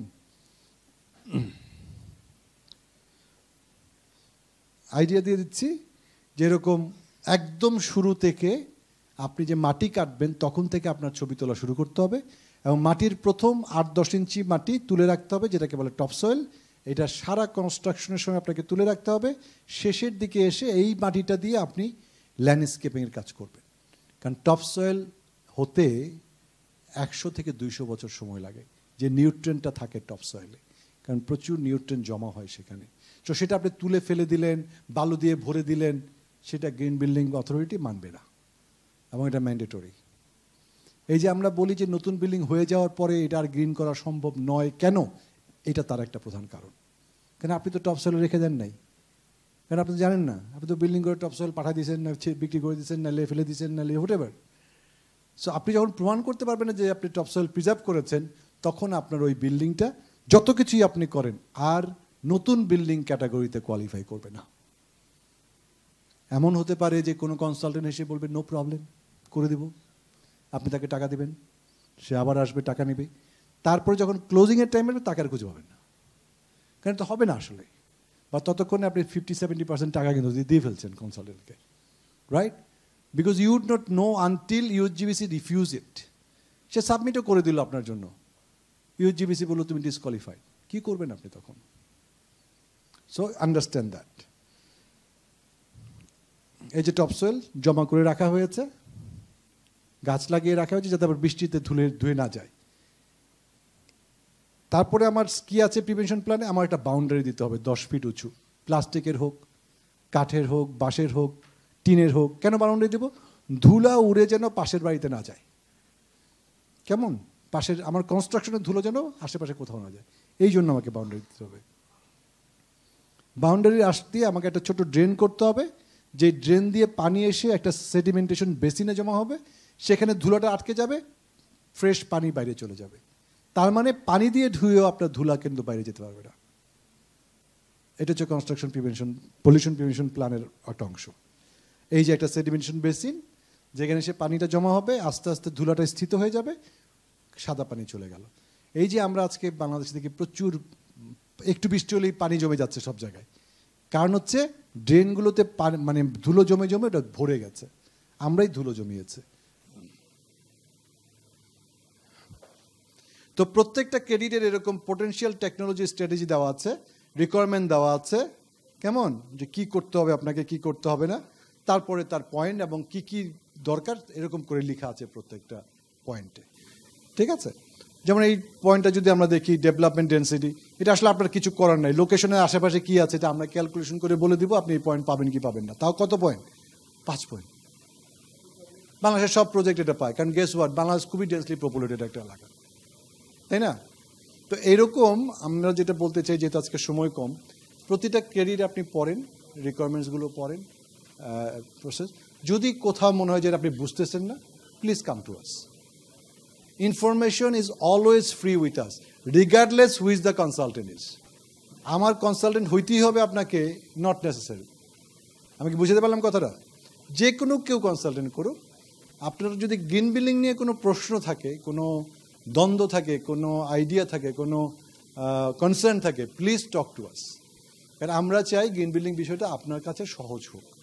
আইডিয়া দিয়ে দিচ্ছি, যেরকম একদম শুরু থেকে আপনি যে মাটি কাটবেন তখন থেকে আপনার ছবি তোলা শুরু করতে হবে, এবং মাটির প্রথম আট দশ ইঞ্চি মাটি তুলে রাখতে হবে, যেটাকে বলে টপ সয়েল। এটা সারা কনস্ট্রাকশনের সময় আপনাকে তুলে রাখতে হবে। শেষের দিকে এসে এই মাটিটা দিয়ে আপনি ল্যান্ডস্কেপিংয়ের কাজ করবেন, কারণ টপ সয়েল হতে একশো থেকে দুইশো বছর সময় লাগে, যে নিউট্রেনটা থাকে টপ সয়েলে, কারণ প্রচুর নিউট্রেন জমা হয় সেখানে। তো সেটা আপনি তুলে ফেলে দিলেন, বালু দিয়ে ভরে দিলেন, সেটা গ্রিন বিল্ডিং অথরিটি মানবে না, এবং এটা ম্যান্ডেটরি। এই যে আমরা বলি যে নতুন বিল্ডিং হয়ে যাওয়ার পরে এটা আর গ্রিন করা সম্ভব নয়, কেন? এটা তার একটা প্রধান কারণ, কেন আপনি তো টপ সয়েল রেখে দেন নাই, কারণ আপনি জানেন না, আপনি তো বিল্ডিং করে টপ সয়েল পাঠিয়ে দিয়েছেন, না বিক্রি করে দিয়েছেন, না লে ফেলে দিয়েছেন, না লে হোয়াটএভার। সো আপনি যখন প্রমাণ করতে পারবেন না যে আপনি টপ সয়েল প্রিজার্ভ করেছেন, তখন আপনার ওই বিল্ডিংটা যত কিছুই আপনি করেন আর নতুন বিল্ডিং ক্যাটাগরিতে কোয়ালিফাই করবে না। এমন হতে পারে যে কোনো কনসালটেন্ট এসে বলবে নো প্রবলেম, করে দেব, আপনি তাকে টাকা দেবেন, সে আবার আসবে, টাকা নেবে, তারপরে যখন ক্লোজিংয়ের টাইম আসবে তাকে আর খুঁজে পাবেন না, কারণ তো হবে না আসলে, বা ততক্ষণে আপনি ফিফটি সেভেন্টি পার্সেন্ট টাকা কিন্তু দিয়ে ফেলছেন কনসালটেন্টকে, right? Because you would not know until USGBC refuse it. সে সাবমিটও করে দিল আপনার জন্য, ইউএসজিবিসি বললো তুমি ডিসকোয়ালিফাইড, কি করবেন আপনি তখন? So understand that. এই যে টপসয়েল জমা করে রাখা হয়েছে, গাছ লাগিয়ে রাখা হয়েছে যাতে আবার বৃষ্টিতে ধুলে ধুয়ে না যায়। তারপরে আমার কি আছে প্রিভেনশন প্ল্যানে? আমার একটা বাউন্ডারি দিতে হবে দশ ফিট উঁচু, প্লাস্টিকের হোক, কাঠের হোক, বাঁশের হোক, টিনের হোক। কেন বাউন্ডারি দেবো? ধুলা উড়ে যেন পাশের বাড়িতে না যায়। কেমন? পাশের আমার কনস্ট্রাকশনের ধুলো যেন আশেপাশে কোথাও না যায়, এই জন্য আমাকে বাউন্ডারি দিতে হবে। বাউন্ডারির আশ দিয়ে আমাকে একটা ছোট ড্রেন করতে হবে, যে ড্রেন দিয়ে পানি এসে একটা সেডিমেন্টেশন বেসিনে জমা হবে, সেখানে ধুলাটা আটকে যাবে, ফ্রেশ পানি বাইরে চলে যাবে। তার মানে পানি দিয়ে ধুয়েও আপনার ধুলা কিন্তু বাইরে যেতে পারবে না। এটা হচ্ছে কনস্ট্রাকশন প্রিভেনশন, পলিউশন প্রিভেনশন প্ল্যানের একটা অংশ। এই যে একটা সেডিমেন্টেশন বেসিন, যেখানে সে পানিটা জমা হবে, আস্তে আস্তে ধুলাটা স্থিত হয়ে যাবে, সাদা পানি চলে গেল। এই যে আমরা আজকে বাংলাদেশ থেকে প্রচুর একটু বৃষ্টি হলেই পানি জমে যাচ্ছে সব জায়গায়, কারণ হচ্ছে ড্রেনগুলোতে মানে ধুলো জমে জমে ওটা ভরে গেছে, আমরাই ধুলো জমিয়েছে। তো প্রত্যেকটা ক্রেডিটের এরকম পোটেনশিয়াল টেকনোলজি স্ট্র্যাটেজি দেওয়া আছে, রিকোয়ারমেন্ট দেওয়া আছে, কেমন, যে কি করতে হবে আপনাকে, কি করতে হবে না, তারপরে তার পয়েন্ট এবং কি কি দরকার এরকম করে লেখা আছে প্রত্যেকটা পয়েন্টে। ঠিক আছে? যেমন এই পয়েন্টটা যদি আমরা দেখি, ডেভেলপমেন্ট ডেন্সিটি, এটা আসলে আপনার কিছু করার নাই, লোকেশনের আশেপাশে কি আছে এটা আমরা ক্যালকুলেশন করে বলে দিব, আপনি এই পয়েন্ট পাবেন কি পাবেন না। তাও কত পয়েন্ট? পাঁচ পয়েন্ট। বাংলাদেশের সব প্রজেক্ট এটা পায়, কারণ গেস ওয়াট, বাংলাদেশ খুবই ডেন্সলি পপুলেটেড একটা এলাকা, তাই না? তো এইরকম আমরা যেটা বলতে চাই, যেহেতু আজকে সময় কম, প্রতিটা ক্রেডিট আপনি পড়েন, রিকোয়ারমেন্টসগুলো পড়েন, প্রসেস। যদি কোথাও মনে হয় যে আপনি বুঝতেছেন না, please come to us. Information is always free with us, regardless who's the consultant is. আমার কনসালটেন্ট হইতেই হবে আপনাকে, নট নেসেসারি। আমি কি বুঝতে পারলাম কথাটা? যে কোনো কেউ কনসালটেন্ট করুক, আপনার যদি গ্রিন বিল্ডিং নিয়ে কোনো প্রশ্ন থাকে, কোনো দ্বন্দ্ব থাকে, কোনো আইডিয়া থাকে, কোনো কনসার্ন থাকে, প্লিজ টক টু আস। কারণ আমরা চাই গ্রিন বিল্ডিং বিষয়টা আপনার কাছে সহজ হোক।